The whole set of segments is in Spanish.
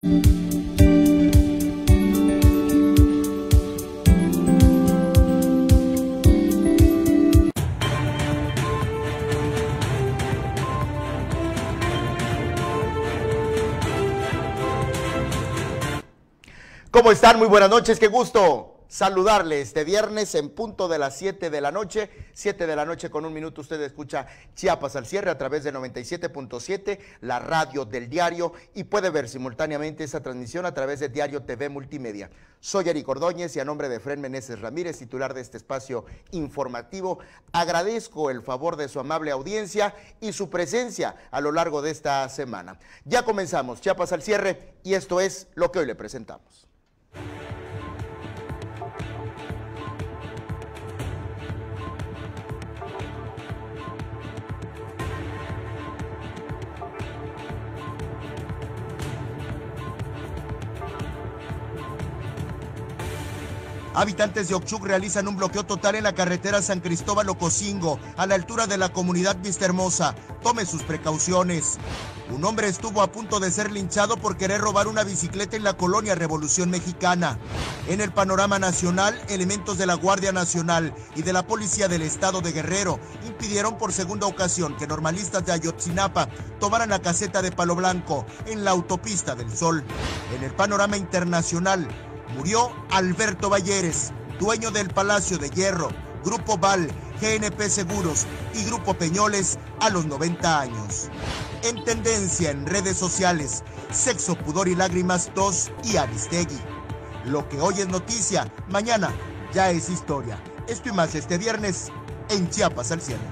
¿Cómo están? Muy buenas noches, qué gusto saludarles este viernes en punto de las 7 de la noche, 7 de la noche con un minuto. Usted escucha Chiapas al cierre a través de 97.7, la radio del diario, y puede ver simultáneamente esa transmisión a través de Diario TV Multimedia. Soy Eric Ordóñez y a nombre de Efraín Meneses Ramírez, titular de este espacio informativo, agradezco el favor de su amable audiencia y su presencia a lo largo de esta semana. Ya comenzamos Chiapas al cierre y esto es lo que hoy le presentamos. Habitantes de Oxchuc realizan un bloqueo total en la carretera San Cristóbal-Ocosingo, a la altura de la comunidad Vista Hermosa. Tome sus precauciones. Un hombre estuvo a punto de ser linchado por querer robar una bicicleta en la colonia Revolución Mexicana. En el panorama nacional, elementos de la Guardia Nacional y de la Policía del Estado de Guerrero impidieron por segunda ocasión que normalistas de Ayotzinapa tomaran la caseta de Palo Blanco en la autopista del Sol. En el panorama internacional, murió Alberto Balleres, dueño del Palacio de Hierro, Grupo Val, GNP Seguros y Grupo Peñoles a los 90 años. En tendencia en redes sociales, Sexo, Pudor y Lágrimas 2 y Aristegui. Lo que hoy es noticia, mañana ya es historia. Esto y más este viernes en Chiapas al cierre.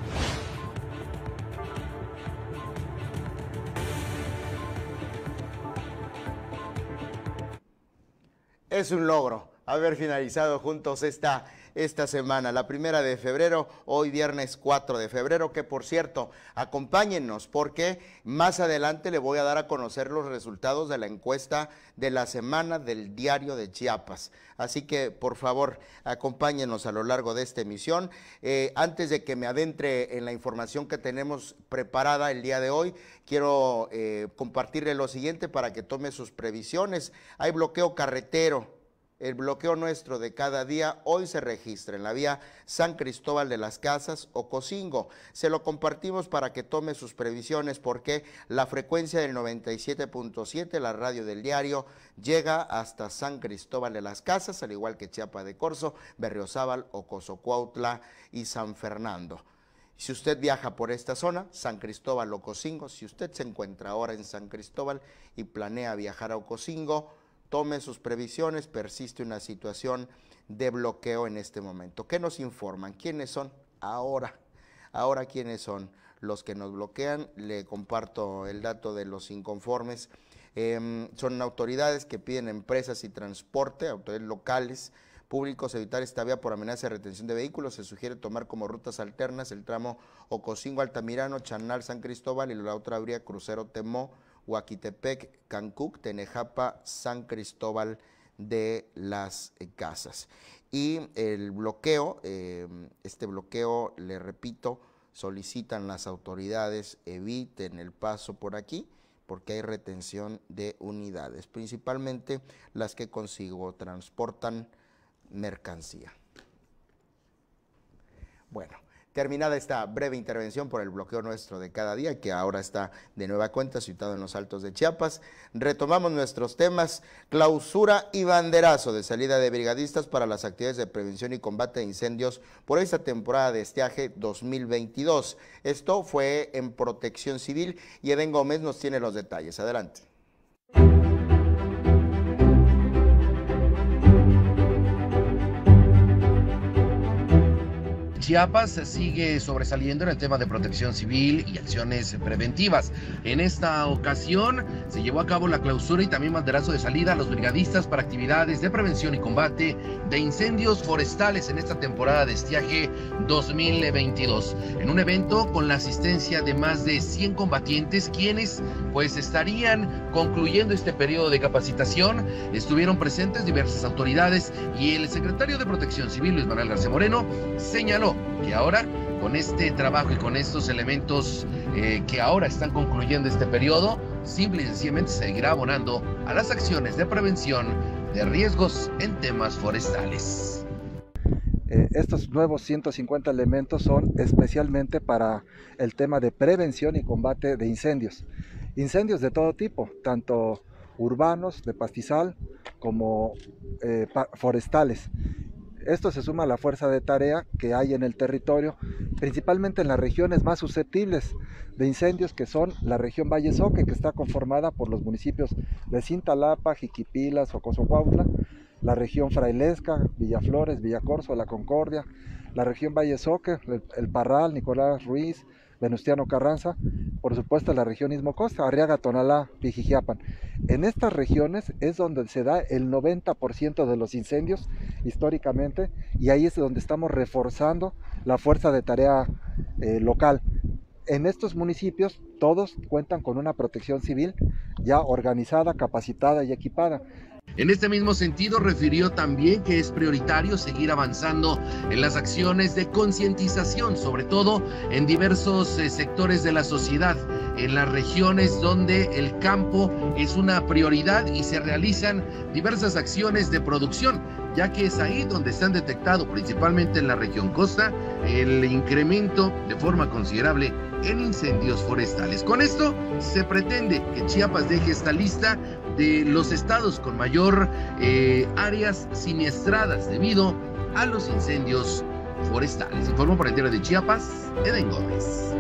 Es un logro haber finalizado juntos esta semana, la 1 de febrero, hoy viernes 4 de febrero, que por cierto, acompáñennos porque más adelante le voy a dar a conocer los resultados de la encuesta de la semana del Diario de Chiapas. Así que, por favor, acompáñenos a lo largo de esta emisión. Antes de que me adentre en la información que tenemos preparada el día de hoy, quiero compartirle lo siguiente para que tome sus previsiones. Hay bloqueo carretero. El bloqueo nuestro de cada día hoy se registra en la vía San Cristóbal de las Casas, Ocosingo. Se lo compartimos para que tome sus previsiones porque la frecuencia del 97.7, la radio del diario, llega hasta San Cristóbal de las Casas, al igual que Chiapa de Corzo, Berriozábal, Ocosocuautla y San Fernando. Si usted viaja por esta zona, San Cristóbal, Ocosingo, si usted se encuentra ahora en San Cristóbal y planea viajar a Ocosingo, tome sus previsiones, persiste una situación de bloqueo en este momento. ¿Qué nos informan? ¿Quiénes son? Ahora, ¿quiénes son los que nos bloquean? Le comparto el dato de los inconformes. Son autoridades que piden empresas y transporte, autoridades locales, públicos, evitar esta vía por amenaza de retención de vehículos. Se sugiere tomar como rutas alternas el tramo Ocosingo-Altamirano, Chanal, San Cristóbal y la otra vía Crucero Temó, Huaquitepec, Cancuc, Tenejapa, San Cristóbal de las Casas. Y el bloqueo, este bloqueo, le repito, solicitan las autoridades eviten el paso por aquí porque hay retención de unidades, principalmente las que consigo transportan mercancía. Bueno, terminada esta breve intervención por el bloqueo nuestro de cada día, que ahora está de nueva cuenta situado en los Altos de Chiapas, retomamos nuestros temas. Clausura y banderazo de salida de brigadistas para las actividades de prevención y combate de incendios por esta temporada de estiaje 2022. Esto fue en Protección Civil y Eden Gómez nos tiene los detalles. Adelante. Chiapas sigue sobresaliendo en el tema de protección civil y acciones preventivas. En esta ocasión se llevó a cabo la clausura y también banderazo de salida a los brigadistas para actividades de prevención y combate de incendios forestales en esta temporada de estiaje 2022. En un evento con la asistencia de más de 100 combatientes, quienes pues estarían concluyendo este periodo de capacitación. Estuvieron presentes diversas autoridades y el secretario de Protección Civil, Luis Manuel García Moreno, señaló que ahora, con este trabajo y con estos elementos que ahora están concluyendo este periodo, simple y sencillamente seguirá abonando a las acciones de prevención de riesgos en temas forestales. Estos nuevos 150 elementos son especialmente para el tema de prevención y combate de incendios. Incendios de todo tipo, tanto urbanos, de pastizal, como forestales. Esto se suma a la fuerza de tarea que hay en el territorio, principalmente en las regiones más susceptibles de incendios, que son la región Valle Soque, que está conformada por los municipios de Cintalapa, Jiquipilas, Xocozocuautla, la región Frailesca, Villaflores, Villacorso, La Concordia, la región Valle Soque, el Parral, Nicolás Ruiz, Venustiano Carranza, por supuesto la región Istmo Costa, Arriaga, Tonalá, Pijijiapan. En estas regiones es donde se da el 90% de los incendios históricamente, y ahí es donde estamos reforzando la fuerza de tarea local. En estos municipios todos cuentan con una protección civil ya organizada, capacitada y equipada. En este mismo sentido, refirió también que es prioritario seguir avanzando en las acciones de concientización, sobre todo en diversos sectores de la sociedad, en las regiones donde el campo es una prioridad y se realizan diversas acciones de producción, ya que es ahí donde se han detectado, principalmente en la región costa, el incremento de forma considerable en incendios forestales. Con esto se pretende que Chiapas deje esta lista de los estados con mayor áreas siniestradas debido a los incendios forestales. Informó para el diario de Chiapas, Eden Gómez.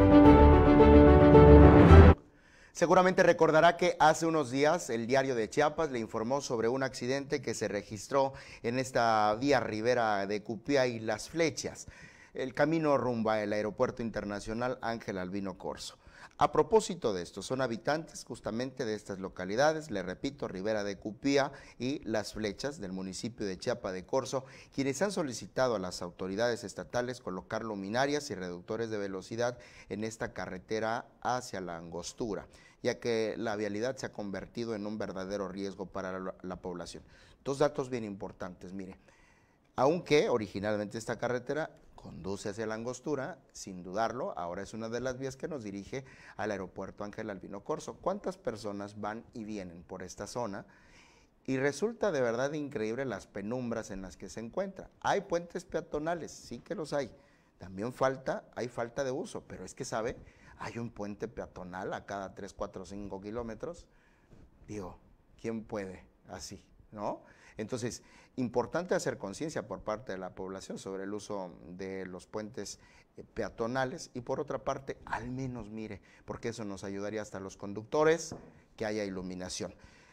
Seguramente recordará que hace unos días el diario de Chiapas le informó sobre un accidente que se registró en esta vía Rivera de Cupía y Las Flechas, el camino rumbo al Aeropuerto Internacional Ángel Albino Corzo. A propósito de esto, son habitantes justamente de estas localidades, le repito, Rivera de Cupía y Las Flechas del municipio de Chiapa de Corzo, quienes han solicitado a las autoridades estatales colocar luminarias y reductores de velocidad en esta carretera hacia la Angostura, ya que la vialidad se ha convertido en un verdadero riesgo para la población. Dos datos bien importantes, mire, aunque originalmente esta carretera conduce hacia la Angostura, sin dudarlo, ahora es una de las vías que nos dirige al aeropuerto Ángel Albino Corzo. ¿Cuántas personas van y vienen por esta zona? Y resulta de verdad increíble las penumbras en las que se encuentra. Hay puentes peatonales, sí que los hay. También hay falta de uso, pero es que, ¿sabe? Hay un puente peatonal a cada 3, 4, 5 kilómetros. Digo, ¿quién puede así, no? Entonces, importante hacer conciencia por parte de la población sobre el uso de los puentes peatonales y por otra parte, al menos mire, porque eso nos ayudaría hasta a los conductores, que haya iluminación.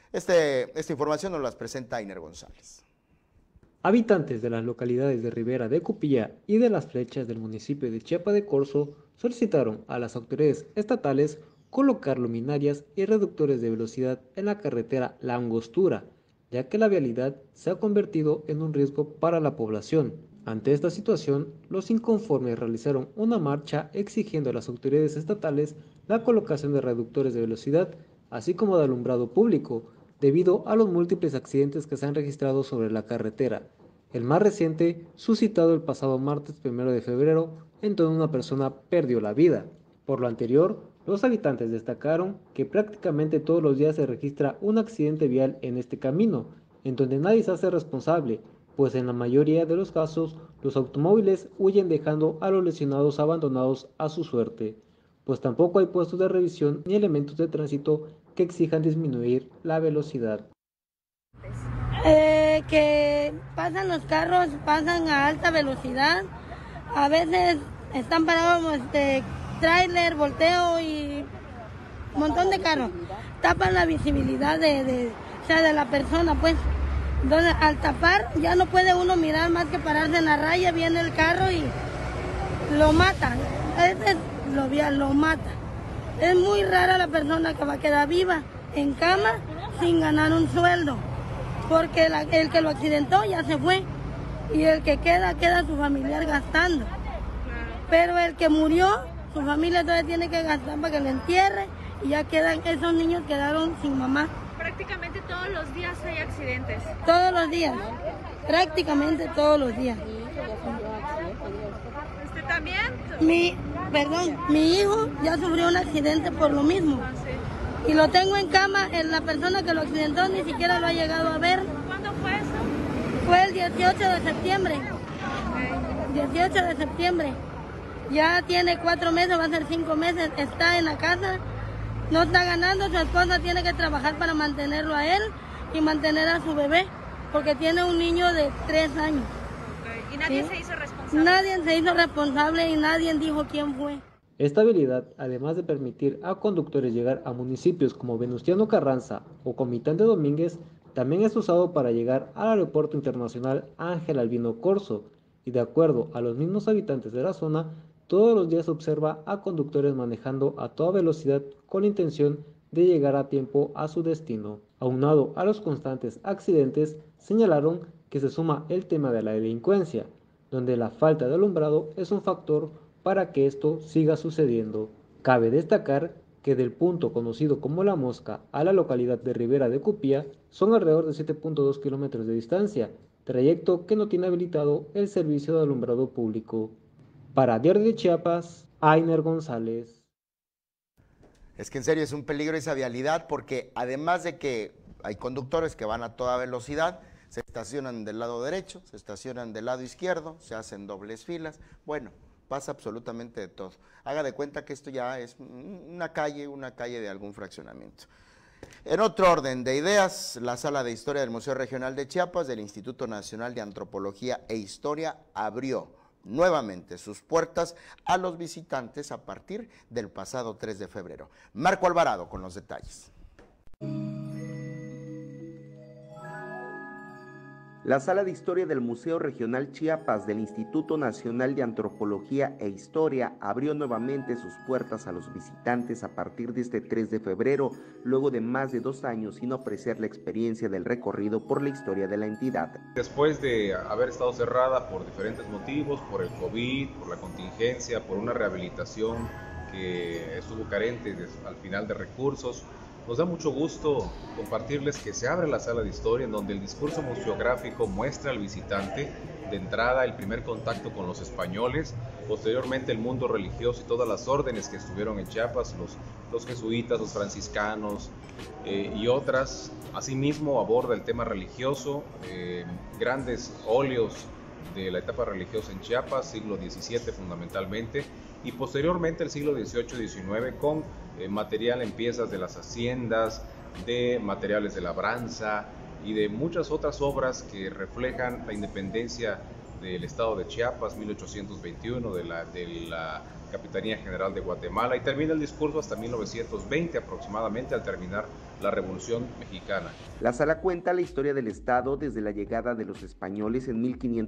Esta información nos la presenta Ainer González. Habitantes de las localidades de Rivera de Cupía y de Las Flechas del municipio de Chiapa de Corzo solicitaron a las autoridades estatales colocar luminarias y reductores de velocidad en la carretera La Angostura, ya que la vialidad se ha convertido en un riesgo para la población. Ante esta situación, los inconformes realizaron una marcha exigiendo a las autoridades estatales la colocación de reductores de velocidad, así como de alumbrado público, debido a los múltiples accidentes que se han registrado sobre la carretera. El más reciente, suscitado el pasado martes 1 de febrero, en donde una persona perdió la vida. Por lo anterior, los habitantes destacaron que prácticamente todos los días se registra un accidente vial en este camino, en donde nadie se hace responsable, pues en la mayoría de los casos los automóviles huyen dejando a los lesionados abandonados a su suerte, pues tampoco hay puestos de revisión ni elementos de tránsito que exijan disminuir la velocidad. Que pasan los carros, pasan a alta velocidad, a veces están parados tráiler, volteo y un montón de carros, tapan la visibilidad de la persona, pues. Entonces, al tapar, ya no puede uno mirar más que pararse en la raya, viene el carro y lo mata. Lo mata. Es muy rara la persona que va a quedar viva en cama sin ganar un sueldo, porque el que lo accidentó ya se fue y el que queda su familiar gastando. Pero el que murió, su familia todavía tiene que gastar para que lo entierre y ya esos niños quedaron sin mamá. Prácticamente todos los días hay accidentes. Todos los días, prácticamente todos los días. ¿Usted también? Mi hijo ya sufrió un accidente por lo mismo. y lo tengo en cama. La persona que lo accidentó ni siquiera lo ha llegado a ver. ¿Cuándo fue eso? Fue el 18 de septiembre. 18 de septiembre. Ya tiene 4 meses, va a ser 5 meses, está en la casa, no está ganando, su esposa tiene que trabajar para mantenerlo a él y mantener a su bebé, porque tiene un niño de 3 años. ¿Y nadie se hizo responsable? Nadie se hizo responsable y nadie dijo quién fue. Esta habilidad, además de permitir a conductores llegar a municipios como Venustiano Carranza o Comitán de Domínguez, también es usado para llegar al Aeropuerto Internacional Ángel Albino Corzo, y de acuerdo a los mismos habitantes de la zona, todos los días se observa a conductores manejando a toda velocidad con la intención de llegar a tiempo a su destino. Aunado a los constantes accidentes, señalaron que se suma el tema de la delincuencia, donde la falta de alumbrado es un factor para que esto siga sucediendo. Cabe destacar que del punto conocido como La Mosca a la localidad de Ribera de Cupía son alrededor de 7.2 kilómetros de distancia, trayecto que no tiene habilitado el servicio de alumbrado público. Para Diario de Chiapas, Ainer González. Es que en serio es un peligro esa vialidad, porque además de que hay conductores que van a toda velocidad, se estacionan del lado derecho, se estacionan del lado izquierdo, se hacen dobles filas, bueno, pasa absolutamente de todo. Haga de cuenta que esto ya es una calle de algún fraccionamiento. En otro orden de ideas, la Sala de Historia del Museo Regional de Chiapas del Instituto Nacional de Antropología e Historia abrió nuevamente sus puertas a los visitantes a partir del pasado 3 de febrero. Marco Alvarado con los detalles. La Sala de Historia del Museo Regional Chiapas del Instituto Nacional de Antropología e Historia abrió nuevamente sus puertas a los visitantes a partir de este 3 de febrero, luego de más de 2 años sin ofrecer la experiencia del recorrido por la historia de la entidad. Después de haber estado cerrada por diferentes motivos, por el COVID, por la contingencia, por una rehabilitación que estuvo carente al final de recursos, nos da mucho gusto compartirles que se abre la Sala de Historia, en donde el discurso museográfico muestra al visitante de entrada el primer contacto con los españoles, posteriormente el mundo religioso y todas las órdenes que estuvieron en Chiapas, los jesuitas, los franciscanos y otras. Asimismo aborda el tema religioso, grandes óleos de la etapa religiosa en Chiapas, siglo XVII fundamentalmente, y posteriormente el siglo XVIII y XIX con material en piezas de las haciendas, de materiales de labranza y de muchas otras obras que reflejan la independencia del estado de Chiapas, 1821, de la Capitanía General de Guatemala, y termina el discurso hasta 1920 aproximadamente, al terminar la Revolución Mexicana. La sala cuenta la historia del estado desde la llegada de los españoles en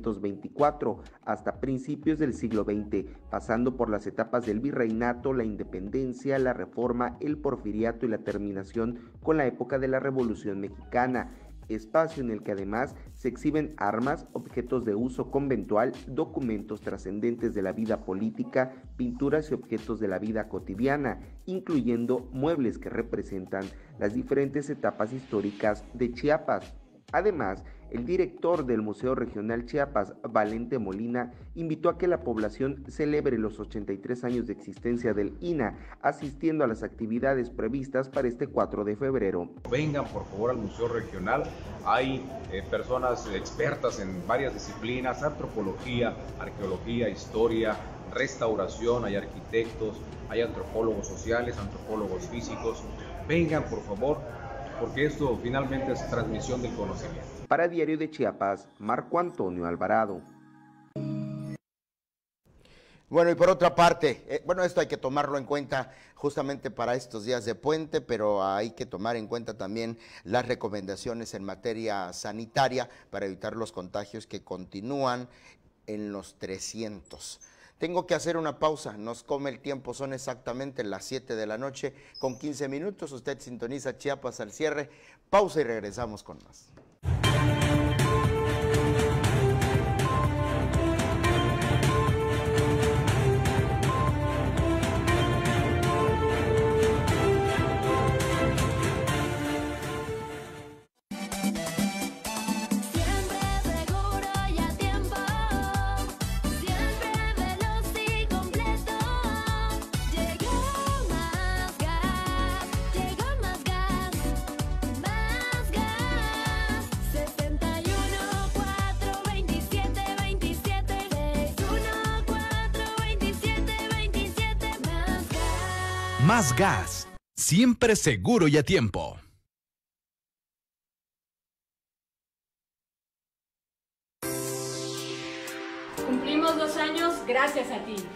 1524 hasta principios del siglo XX, pasando por las etapas del virreinato, la independencia, la reforma, el porfiriato y la terminación con la época de la Revolución Mexicana, espacio en el que además se exhiben armas, objetos de uso conventual, documentos trascendentes de la vida política, pinturas y objetos de la vida cotidiana, incluyendo muebles que representan las diferentes etapas históricas de Chiapas. Además, el director del Museo Regional Chiapas, Valente Molina, invitó a que la población celebre los 83 años de existencia del INAH, asistiendo a las actividades previstas para este 4 de febrero. Vengan por favor al Museo Regional, hay personas expertas en varias disciplinas, antropología, arqueología, historia, restauración, hay arquitectos, hay antropólogos sociales, antropólogos físicos. Vengan por favor, porque esto finalmente es transmisión del conocimiento. Para Diario de Chiapas, Marco Antonio Alvarado. Bueno, y por otra parte, esto hay que tomarlo en cuenta justamente para estos días de puente, pero hay que tomar en cuenta también las recomendaciones en materia sanitaria para evitar los contagios que continúan en los 300. Tengo que hacer una pausa, nos come el tiempo, son exactamente las 7 de la noche con 15 minutos. Usted sintoniza Chiapas al cierre, pausa y regresamos con más. Más gas, siempre seguro y a tiempo. Cumplimos 2 años gracias a ti.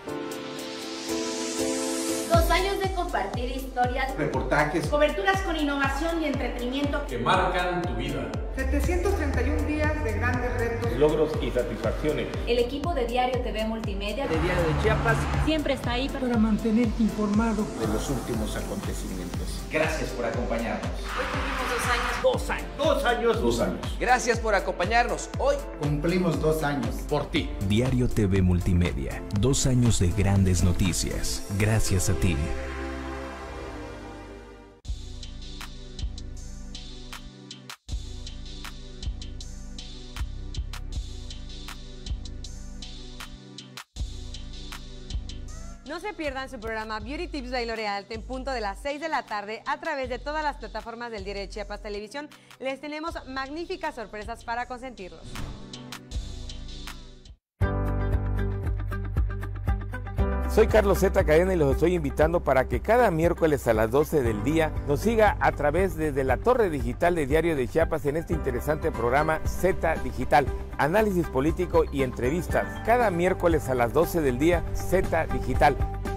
2 años de compartir historias, reportajes, coberturas con innovación y entretenimiento que marcan tu vida. 731 días de grandes retos, logros y satisfacciones. El equipo de Diario TV Multimedia, de Diario de Chiapas, siempre está ahí para mantenerte informado de los últimos acontecimientos. Gracias por acompañarnos. Hoy cumplimos 2 años. 2 años. 2 años. Gracias por acompañarnos. Hoy cumplimos 2 años. Por ti. Diario TV Multimedia. 2 años de grandes noticias. Gracias a ti. No se pierdan su programa Beauty Tips by L'Oreal en punto de las 6 de la tarde a través de todas las plataformas del Diario de Chiapas Televisión. Les tenemos magníficas sorpresas para consentirlos. Soy Carlos Z. Cadena y los estoy invitando para que cada miércoles a las 12 del día nos siga a través desde la torre digital de Diario de Chiapas en este interesante programa Z Digital, análisis político y entrevistas. Cada miércoles a las 12 del día, Z Digital.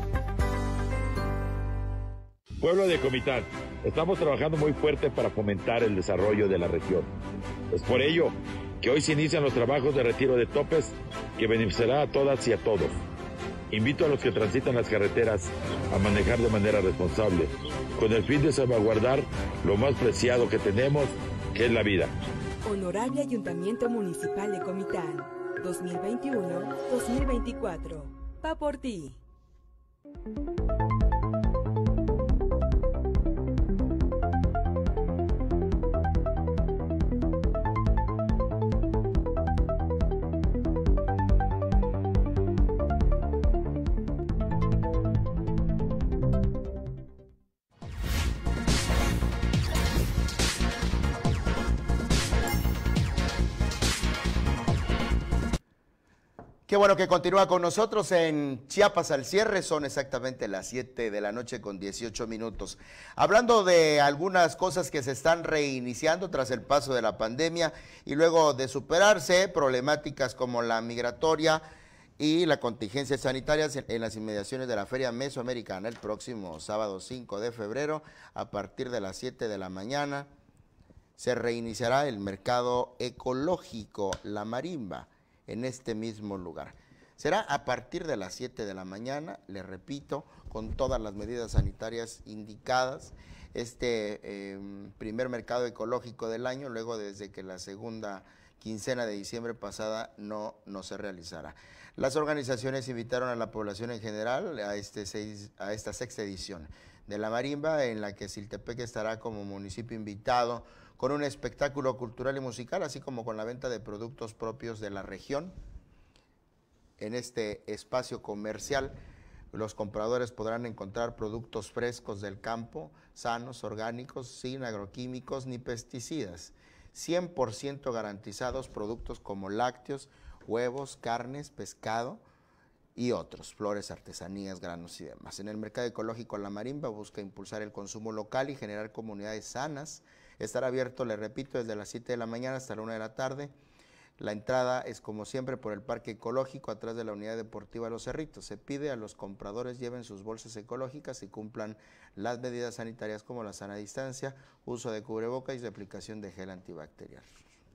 Pueblo de Comitán, estamos trabajando muy fuerte para fomentar el desarrollo de la región. Es por ello que hoy se inician los trabajos de retiro de topes que beneficiará a todas y a todos. Invito a los que transitan las carreteras a manejar de manera responsable, con el fin de salvaguardar lo más preciado que tenemos, que es la vida. Honorable Ayuntamiento Municipal de Comitán, 2021-2024. Va por ti. Qué bueno que continúa con nosotros en Chiapas al cierre, son exactamente las 7 de la noche con 18 minutos. Hablando de algunas cosas que se están reiniciando tras el paso de la pandemia y luego de superarse, problemáticas como la migratoria y la contingencia sanitaria en las inmediaciones de la Feria Mesoamericana el próximo sábado 5 de febrero a partir de las 7 de la mañana. Se reiniciará el mercado ecológico La Marimba en este mismo lugar. Será a partir de las 7 de la mañana, le repito, con todas las medidas sanitarias indicadas, primer mercado ecológico del año, luego desde que la segunda quincena de diciembre pasada no se realizará. Las organizaciones invitaron a la población en general a esta sexta edición de La Marimba, en la que Siltepec estará como municipio invitado con un espectáculo cultural y musical, así como con la venta de productos propios de la región. En este espacio comercial, los compradores podrán encontrar productos frescos del campo, sanos, orgánicos, sin agroquímicos ni pesticidas, 100% garantizados, productos como lácteos, huevos, carnes, pescado y otros, flores, artesanías, granos y demás. En el mercado ecológico La Marimba busca impulsar el consumo local y generar comunidades sanas. Estará abierto, le repito, desde las 7 de la mañana hasta la 1 de la tarde. La entrada es, como siempre, por el Parque Ecológico, atrás de la Unidad Deportiva Los Cerritos. Se pide a los compradores lleven sus bolsas ecológicas y cumplan las medidas sanitarias como la sana distancia, uso de cubrebocas y aplicación de gel antibacterial.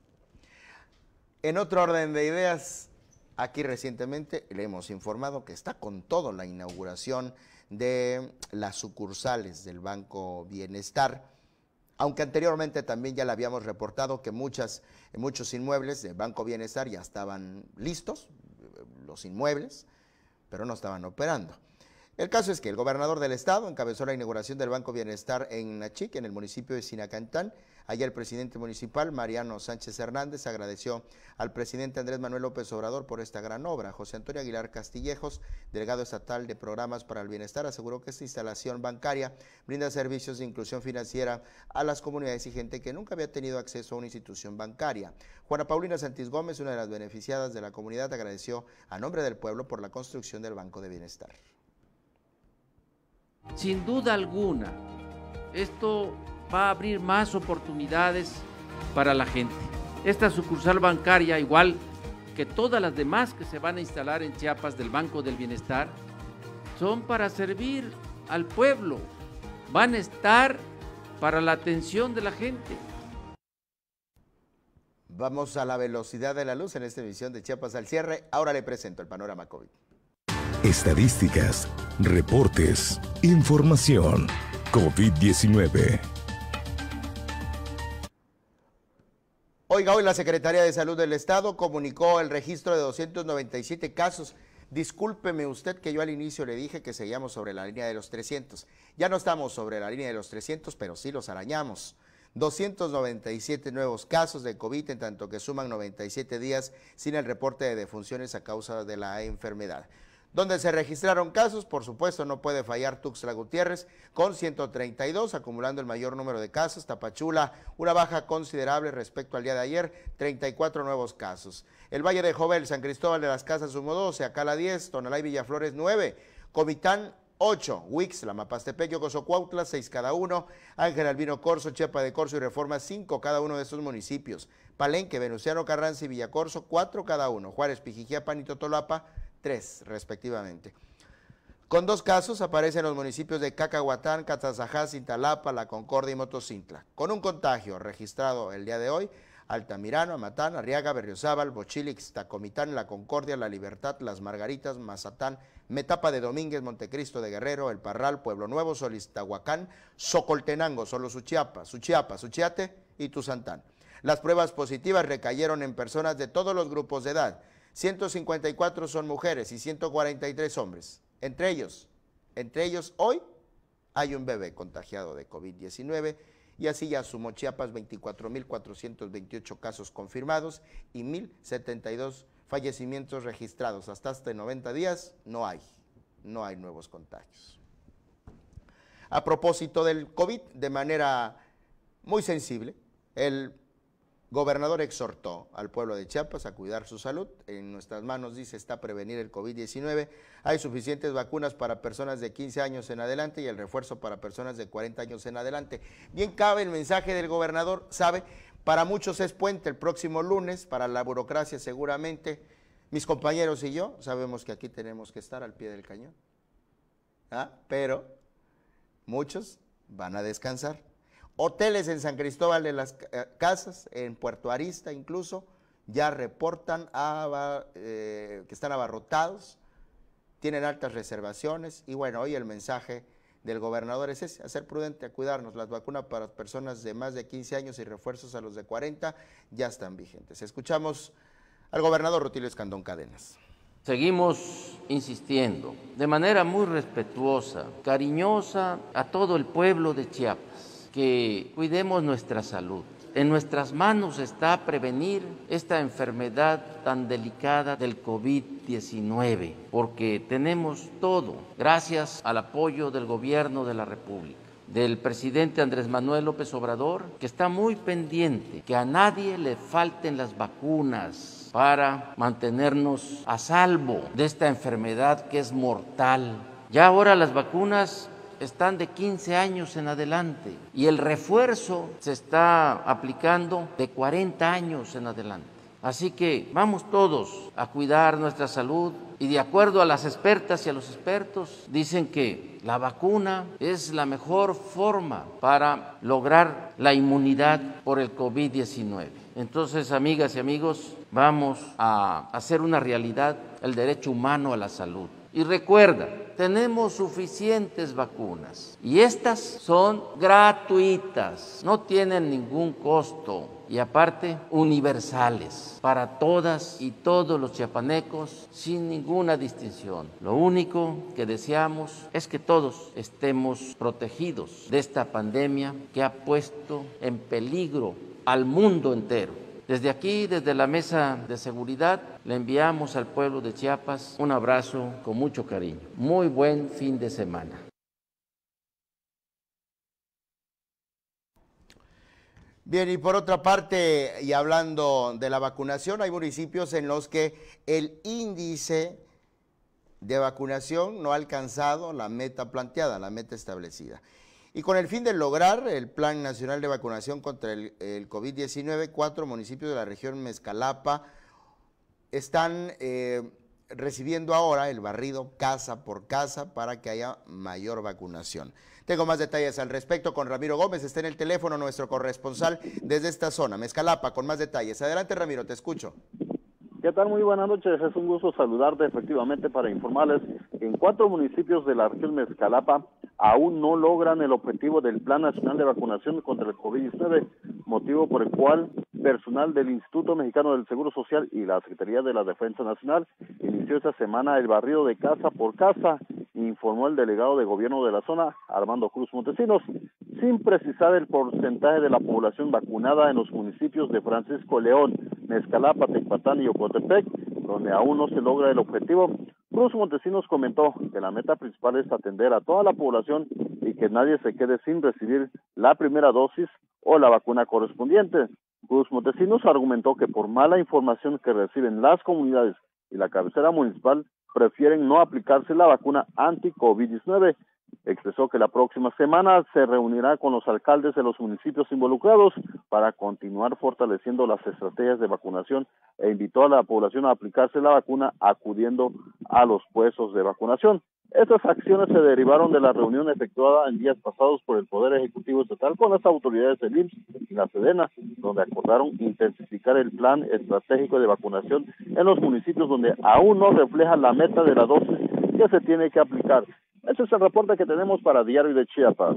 En otro orden de ideas, aquí recientemente le hemos informado que está con todo la inauguración de las sucursales del Banco Bienestar, aunque anteriormente también ya le habíamos reportado que muchos inmuebles del Banco Bienestar ya estaban listos, los inmuebles, pero no estaban operando. El caso es que el gobernador del estado encabezó la inauguración del Banco Bienestar en Nachique, en el municipio de Sinacantán. Allá el presidente municipal, Mariano Sánchez Hernández, agradeció al presidente Andrés Manuel López Obrador por esta gran obra. José Antonio Aguilar Castillejos, delegado estatal de Programas para el Bienestar, aseguró que esta instalación bancaria brinda servicios de inclusión financiera a las comunidades y gente que nunca había tenido acceso a una institución bancaria. Juana Paulina Santis Gómez, una de las beneficiadas de la comunidad, agradeció a nombre del pueblo por la construcción del Banco de Bienestar. Sin duda alguna, esto va a abrir más oportunidades para la gente. Esta sucursal bancaria, igual que todas las demás que se van a instalar en Chiapas del Banco del Bienestar, son para servir al pueblo, van a estar para la atención de la gente. Vamos a la velocidad de la luz en esta emisión de Chiapas al cierre. Ahora le presento el panorama COVID. Estadísticas, reportes, información. COVID-19. Oiga, hoy la Secretaría de Salud del Estado comunicó el registro de 297 casos. Discúlpeme usted que yo al inicio le dije que seguíamos sobre la línea de los 300. Ya no estamos sobre la línea de los 300, pero sí los arañamos. 297 nuevos casos de COVID, en tanto que suman 97 días sin el reporte de defunciones a causa de la enfermedad. Donde se registraron casos, por supuesto, no puede fallar Tuxtla Gutiérrez con 132, acumulando el mayor número de casos. Tapachula, una baja considerable respecto al día de ayer, 34 nuevos casos. El Valle de Jovel, San Cristóbal de las Casas sumó 12, Acala 10, Tonalá y Villaflores 9, Comitán 8, Huixla, Mapastepec, Yocosocuautla 6 cada uno, Ángel Albino Corzo, Chiapa de Corzo y Reforma 5 cada uno de estos municipios. Palenque, Venustiano Carranza y Villacorzo 4 cada uno, Juárez, Pijijiapan y Totolapa 3 respectivamente. Con 2 casos aparecen los municipios de Cacahuatán, Catzazajá, Cintalapa, La Concordia y Motocintla. Con un contagio registrado el día de hoy, Altamirano, Amatán, Arriaga, Berriozábal, Bochilix, Tacomitán, La Concordia, La Libertad, Las Margaritas, Mazatán, Metapa de Domínguez, Montecristo de Guerrero, El Parral, Pueblo Nuevo, Solistahuacán, Socoltenango, Solo Suchiapa, Suchiate y Tuzantán. Las pruebas positivas recayeron en personas de todos los grupos de edad. 154 son mujeres y 143 hombres. Entre ellos hoy hay un bebé contagiado de COVID-19 y así ya sumó Chiapas 24.428 casos confirmados y 1.072 fallecimientos registrados. Hasta 90 días no hay nuevos contagios. A propósito del COVID, de manera muy sensible, el gobernador exhortó al pueblo de Chiapas a cuidar su salud. En nuestras manos, dice, está prevenir el COVID-19. Hay suficientes vacunas para personas de 15 años en adelante y el refuerzo para personas de 40 años en adelante. Bien cabe el mensaje del gobernador, sabe, para muchos es puente el próximo lunes, para la burocracia seguramente. Mis compañeros y yo sabemos que aquí tenemos que estar al pie del cañón. Pero muchos van a descansar. Hoteles en San Cristóbal de las Casas, en Puerto Arista incluso, ya reportan que están abarrotados, tienen altas reservaciones y bueno, hoy el mensaje del gobernador es ese, a ser prudente, a cuidarnos. Las vacunas para personas de más de 15 años y refuerzos a los de 40 ya están vigentes. Escuchamos al gobernador Rutilio Escandón Cadenas. Seguimos insistiendo de manera muy respetuosa, cariñosa a todo el pueblo de Chiapas, que cuidemos nuestra salud. En nuestras manos está prevenir esta enfermedad tan delicada del COVID-19, porque tenemos todo, gracias al apoyo del gobierno de la República, del presidente Andrés Manuel López Obrador, que está muy pendiente que a nadie le falten las vacunas para mantenernos a salvo de esta enfermedad que es mortal. Ya ahora las vacunas están de 15 años en adelante y el refuerzo se está aplicando de 40 años en adelante. Así que vamos todos a cuidar nuestra salud y de acuerdo a las expertas y a los expertos dicen que la vacuna es la mejor forma para lograr la inmunidad por el COVID-19. Entonces, amigas y amigos, vamos a hacer una realidad el derecho humano a la salud. Y recuerda, tenemos suficientes vacunas y estas son gratuitas, no tienen ningún costo y aparte universales para todas y todos los chiapanecos sin ninguna distinción. Lo único que deseamos es que todos estemos protegidos de esta pandemia que ha puesto en peligro al mundo entero. Desde aquí, desde la Mesa de Seguridad, le enviamos al pueblo de Chiapas un abrazo con mucho cariño. Muy buen fin de semana. Bien, y por otra parte, y hablando de la vacunación, hay municipios en los que el índice de vacunación no ha alcanzado la meta planteada, la meta establecida. Y con el fin de lograr el Plan Nacional de Vacunación contra el COVID-19, 4 municipios de la región Mezcalapa están recibiendo ahora el barrido casa por casa para que haya mayor vacunación. Tengo más detalles al respecto con Ramiro Gómez, está en el teléfono nuestro corresponsal desde esta zona, Mezcalapa, con más detalles. Adelante, Ramiro, te escucho. ¿Qué tal? Muy buenas noches, es un gusto saludarte efectivamente para informarles que en 4 municipios de la región Mezcalapa aún no logran el objetivo del Plan Nacional de Vacunación contra el COVID-19, motivo por el cual personal del Instituto Mexicano del Seguro Social y la Secretaría de la Defensa Nacional inició esta semana el barrido de casa por casa, informó el delegado de gobierno de la zona, Armando Cruz Montesinos, sin precisar el porcentaje de la población vacunada en los municipios de Francisco León, Mezcalapa, Tecpatán y Ocotepec, donde aún no se logra el objetivo. Cruz Montesinos comentó que la meta principal es atender a toda la población y que nadie se quede sin recibir la primera dosis o la vacuna correspondiente. Cruz Montesinos argumentó que por mala información que reciben las comunidades y la cabecera municipal, prefieren no aplicarse la vacuna anti-COVID-19. Expresó que la próxima semana se reunirá con los alcaldes de los municipios involucrados para continuar fortaleciendo las estrategias de vacunación e invitó a la población a aplicarse la vacuna acudiendo a los puestos de vacunación. Estas acciones se derivaron de la reunión efectuada en días pasados por el Poder Ejecutivo Estatal con las autoridades del IMSS y la SEDENA, donde acordaron intensificar el plan estratégico de vacunación en los municipios donde aún no refleja la meta de la dosis que se tiene que aplicar. Ese es el reporte que tenemos para Diario de Chiapas.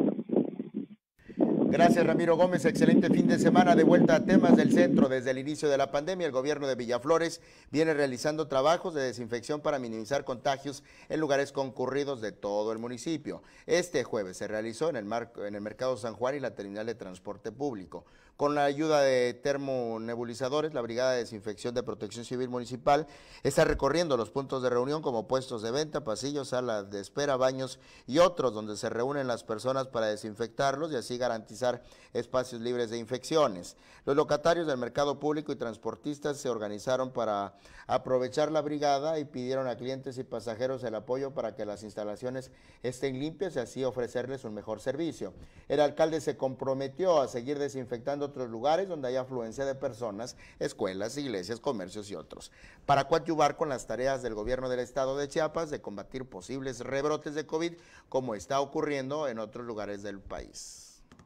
Gracias, Ramiro Gómez. Excelente fin de semana. De vuelta a temas del centro. Desde el inicio de la pandemia, el gobierno de Villaflores viene realizando trabajos de desinfección para minimizar contagios en lugares concurridos de todo el municipio. Este jueves se realizó en el Mercado San Juan y la terminal de transporte público. Con la ayuda de termonebulizadores, la Brigada de Desinfección de Protección Civil Municipal está recorriendo los puntos de reunión como puestos de venta, pasillos, salas de espera, baños y otros donde se reúnen las personas para desinfectarlos y así garantizar espacios libres de infecciones. Los locatarios del mercado público y transportistas se organizaron para aprovechar la brigada y pidieron a clientes y pasajeros el apoyo para que las instalaciones estén limpias y así ofrecerles un mejor servicio. El alcalde se comprometió a seguir desinfectando otros lugares donde haya afluencia de personas, escuelas, iglesias, comercios y otros, para coadyuvar con las tareas del gobierno del estado de Chiapas de combatir posibles rebrotes de COVID como está ocurriendo en otros lugares del país.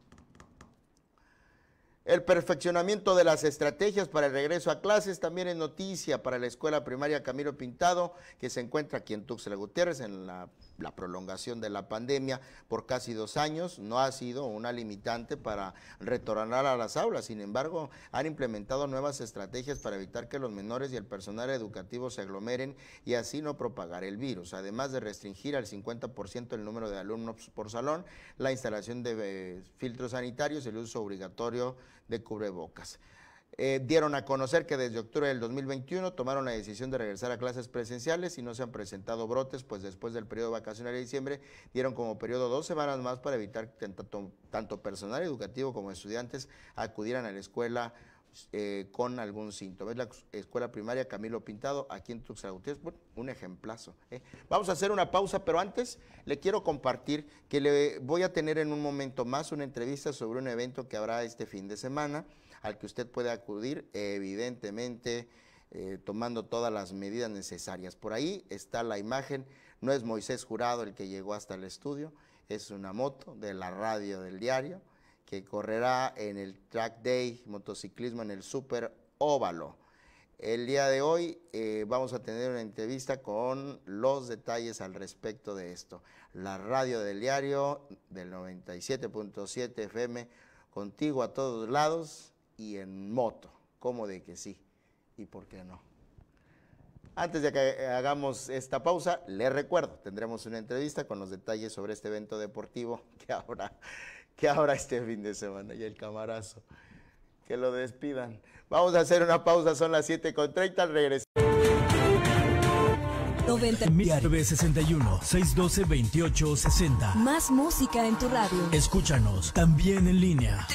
El perfeccionamiento de las estrategias para el regreso a clases también es noticia para la escuela primaria Camilo Pintado, que se encuentra aquí en Tuxtla Gutiérrez en la prolongación de la pandemia por casi 2 años. No ha sido una limitante para retornar a las aulas, sin embargo, han implementado nuevas estrategias para evitar que los menores y el personal educativo se aglomeren y así no propagar el virus, además de restringir al 50% el número de alumnos por salón, la instalación de filtros sanitarios y el uso obligatorio de cubrebocas. Dieron a conocer que desde octubre del 2021 tomaron la decisión de regresar a clases presenciales y no se han presentado brotes, pues después del periodo vacacional de diciembre dieron como periodo 2 semanas más para evitar que tanto personal educativo como estudiantes acudieran a la escuela con algún síntoma. Es la escuela primaria Camilo Pintado, aquí en Tuxtla Gutiérrez, bueno, un ejemplazo. Vamos a hacer una pausa, pero antes le quiero compartir que le voy a tener en un momento más una entrevista sobre un evento que habrá este fin de semana, al que usted puede acudir, evidentemente, tomando todas las medidas necesarias. Por ahí está la imagen, no es Moisés Jurado el que llegó hasta el estudio, es una moto de la radio del diario, que correrá en el Track Day motociclismo en el Super Óvalo. El día de hoy vamos a tener una entrevista con los detalles al respecto de esto. La radio del diario del 97.7 FM, contigo a todos lados y en moto. ¿Cómo de que sí? ¿Y por qué no? Antes de que hagamos esta pausa, les recuerdo, tendremos una entrevista con los detalles sobre este evento deportivo que habrá este fin de semana, y el camarazo, que lo despidan. Vamos a hacer una pausa, son las 7:30, al regresar. 961 612 2860. Más música en tu radio. Escúchanos también en línea.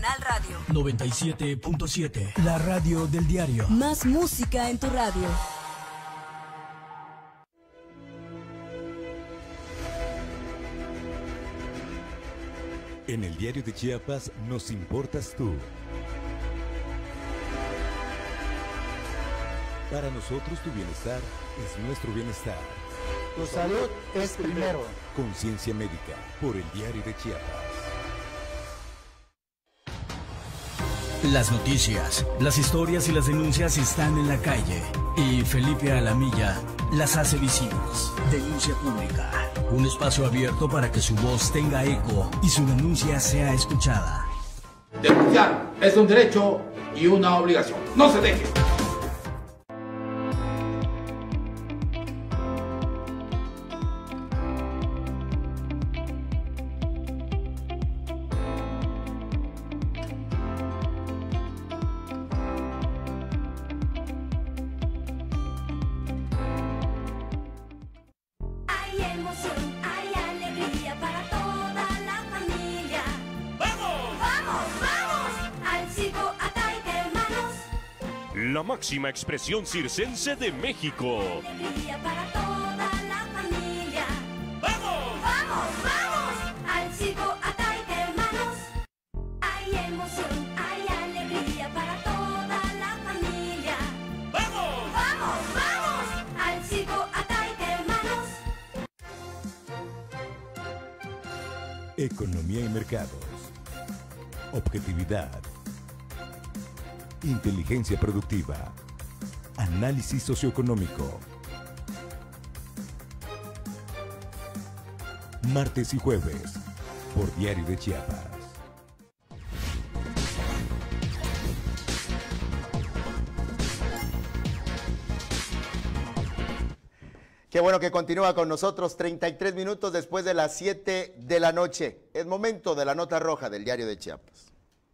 www.diariodechiapas.com/radio. 97.7. La radio del diario. Más música en tu radio. En el Diario de Chiapas nos importas tú. Para nosotros tu bienestar es nuestro bienestar. Tu salud es primero. Conciencia médica por el Diario de Chiapas. Las noticias, las historias y las denuncias están en la calle y Felipe Alamilla las hace visibles. Denuncia pública, un espacio abierto para que su voz tenga eco y su denuncia sea escuchada. Denunciar es un derecho y una obligación. No se deje. La máxima expresión circense de México. Para toda la familia. ¡Vamos! ¡Vamos! ¡Vamos! Al circo Ataide, hermanos. Hay emoción, hay alegría para toda la familia. ¡Vamos! ¡Vamos! ¡Vamos! Al circo Ataide, hermanos. Economía y mercados. Objetividad. Inteligencia productiva. Análisis socioeconómico. Martes y jueves, por Diario de Chiapas. Qué bueno que continúa con nosotros 33 minutos después de las 7 de la noche. Es momento de la nota roja del Diario de Chiapas.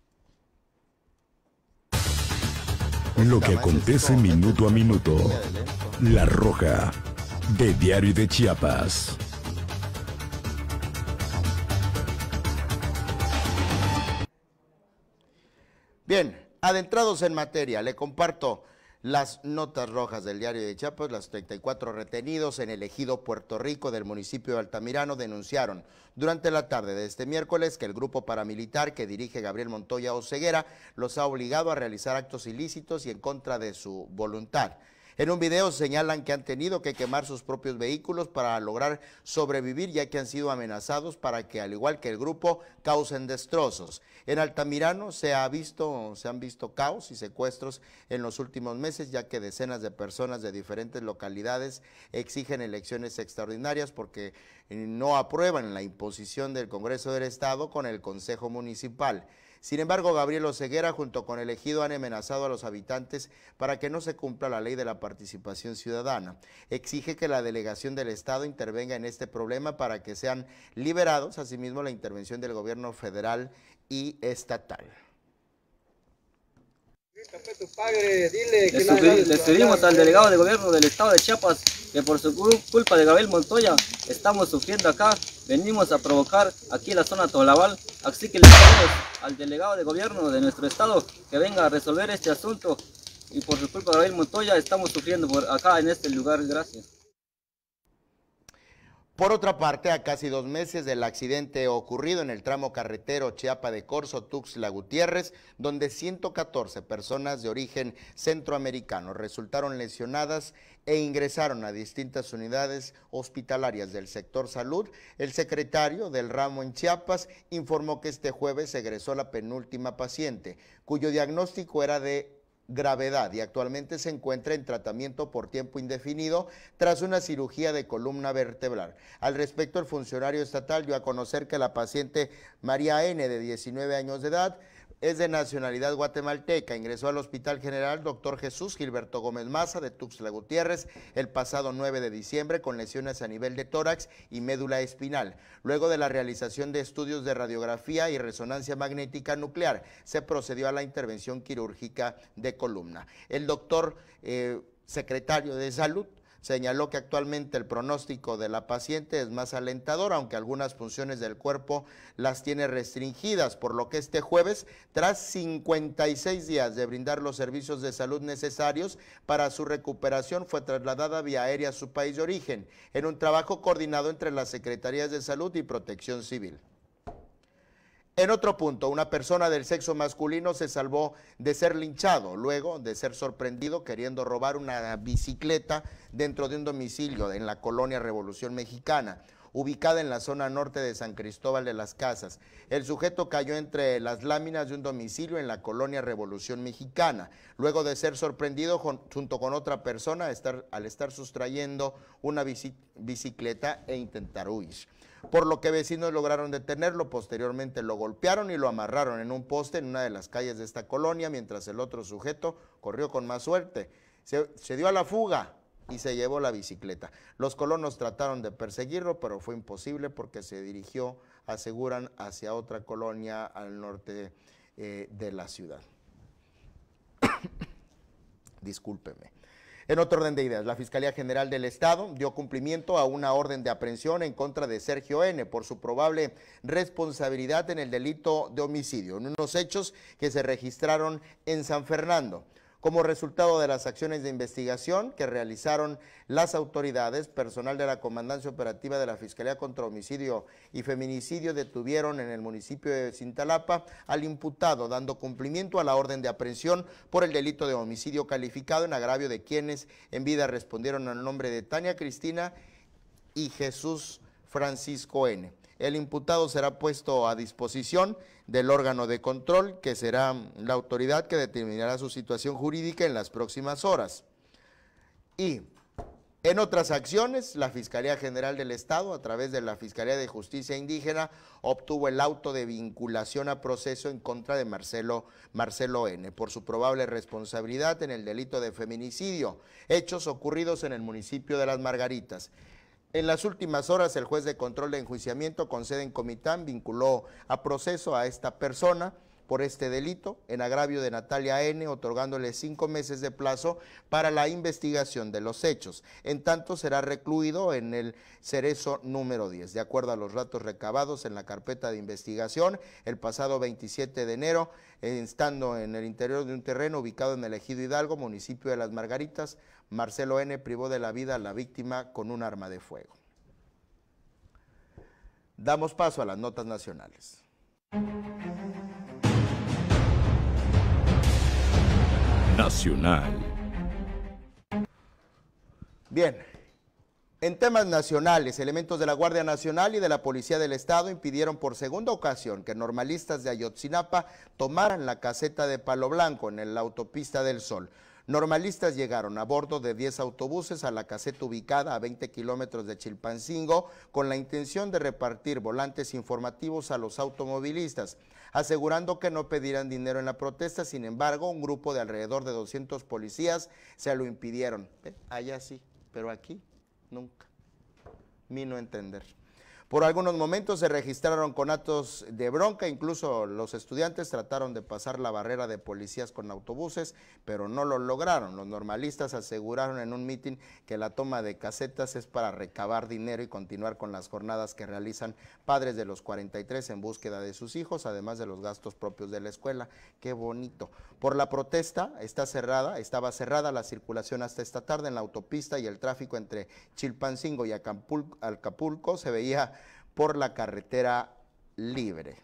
Lo que acontece minuto a minuto. La Roja, de Diario de Chiapas. Bien, adentrados en materia, le comparto las notas rojas del Diario de Chiapas. Los 34 retenidos en el ejido Puerto Rico del municipio de Altamirano denunciaron durante la tarde de este miércoles que el grupo paramilitar que dirige Gabriel Montoya Oseguera los ha obligado a realizar actos ilícitos y en contra de su voluntad. En un video señalan que han tenido que quemar sus propios vehículos para lograr sobrevivir, ya que han sido amenazados para que, al igual que el grupo, causen destrozos. En Altamirano se han visto caos y secuestros en los últimos meses, ya que decenas de personas de diferentes localidades exigen elecciones extraordinarias porque no aprueban la imposición del Congreso del Estado con el Consejo Municipal. Sin embargo, Gabriel Oseguera junto con el ejido han amenazado a los habitantes para que no se cumpla la ley de la participación ciudadana. Exige que la delegación del Estado intervenga en este problema para que sean liberados, asimismo la intervención del gobierno federal y estatal. Les pedimos al delegado de gobierno del estado de Chiapas que por su culpa de Gabriel Montoya estamos sufriendo acá, venimos a provocar aquí la zona Tolabal, así que le pedimos al delegado de gobierno de nuestro estado que venga a resolver este asunto y por su culpa de Gabriel Montoya estamos sufriendo por acá en este lugar. Gracias. Por otra parte, a casi 2 meses del accidente ocurrido en el tramo carretero Chiapa de Corzo, Tuxtla Gutiérrez, donde 114 personas de origen centroamericano resultaron lesionadas e ingresaron a distintas unidades hospitalarias del sector salud, el secretario del ramo en Chiapas informó que este jueves egresó la penúltima paciente, cuyo diagnóstico era de gravedad y actualmente se encuentra en tratamiento por tiempo indefinido tras una cirugía de columna vertebral. Al respecto, el funcionario estatal dio a conocer que la paciente María N., de 19 años de edad, es de nacionalidad guatemalteca. Ingresó al Hospital General Dr. Jesús Gilberto Gómez Maza de Tuxtla Gutiérrez el pasado 9 de diciembre con lesiones a nivel de tórax y médula espinal. Luego de la realización de estudios de radiografía y resonancia magnética nuclear, se procedió a la intervención quirúrgica de columna. El doctor secretario de Salud señaló que actualmente el pronóstico de la paciente es más alentador, aunque algunas funciones del cuerpo las tiene restringidas, por lo que este jueves, tras 56 días de brindar los servicios de salud necesarios para su recuperación, fue trasladada vía aérea a su país de origen, en un trabajo coordinado entre las Secretarías de Salud y Protección Civil. En otro punto, una persona del sexo masculino se salvó de ser linchado luego de ser sorprendido queriendo robar una bicicleta dentro de un domicilio en la colonia Revolución Mexicana, ubicada en la zona norte de San Cristóbal de las Casas. El sujeto cayó entre las láminas de un domicilio en la colonia Revolución Mexicana, luego de ser sorprendido junto con otra persona al estar sustrayendo una bicicleta e intentar huir. Por lo que vecinos lograron detenerlo, posteriormente lo golpearon y lo amarraron en un poste en una de las calles de esta colonia, mientras el otro sujeto corrió con más suerte. Se dio a la fuga y se llevó la bicicleta. Los colonos trataron de perseguirlo, pero fue imposible porque se dirigió, aseguran, hacia otra colonia al norte de la ciudad. Discúlpeme. En otro orden de ideas, la Fiscalía General del Estado dio cumplimiento a una orden de aprehensión en contra de Sergio N. por su probable responsabilidad en el delito de homicidio, en unos hechos que se registraron en San Fernando. Como resultado de las acciones de investigación que realizaron las autoridades, personal de la Comandancia Operativa de la Fiscalía contra Homicidio y Feminicidio detuvieron en el municipio de Cintalapa al imputado, dando cumplimiento a la orden de aprehensión por el delito de homicidio calificado en agravio de quienes en vida respondieron al nombre de Tania Cristina y Jesús Francisco N. El imputado será puesto a disposición del órgano de control, que será la autoridad que determinará su situación jurídica en las próximas horas. Y en otras acciones, la Fiscalía General del Estado, a través de la Fiscalía de Justicia Indígena, obtuvo el auto de vinculación a proceso en contra de Marcelo N. por su probable responsabilidad en el delito de feminicidio, hechos ocurridos en el municipio de Las Margaritas. En las últimas horas, el juez de control de enjuiciamiento con sede en Comitán vinculó a proceso a esta persona por este delito en agravio de Natalia N., otorgándole 5 meses de plazo para la investigación de los hechos. En tanto, será recluido en el Cerezo número 10. De acuerdo a los datos recabados en la carpeta de investigación, el pasado 27 de enero, estando en el interior de un terreno ubicado en el Ejido Hidalgo, municipio de Las Margaritas, Marcelo N. privó de la vida a la víctima con un arma de fuego. Damos paso a las notas nacionales. Nacional. Bien, en temas nacionales, elementos de la Guardia Nacional y de la Policía del Estado impidieron por segunda ocasión que normalistas de Ayotzinapa tomaran la caseta de Palo Blanco en la autopista del Sol. Normalistas llegaron a bordo de 10 autobuses a la caseta ubicada a 20 kilómetros de Chilpancingo con la intención de repartir volantes informativos a los automovilistas, asegurando que no pedirán dinero en la protesta. Sin embargo, un grupo de alrededor de 200 policías se lo impidieron. Allá sí, pero aquí nunca. Mi no entender. Por algunos momentos se registraron conatos de bronca, incluso los estudiantes trataron de pasar la barrera de policías con autobuses, pero no lo lograron. Los normalistas aseguraron en un mitin que la toma de casetas es para recabar dinero y continuar con las jornadas que realizan padres de los 43 en búsqueda de sus hijos, además de los gastos propios de la escuela. ¡Qué bonito! Por la protesta estaba cerrada la circulación hasta esta tarde en la autopista y el tráfico entre Chilpancingo y Acapulco se veía por la carretera libre.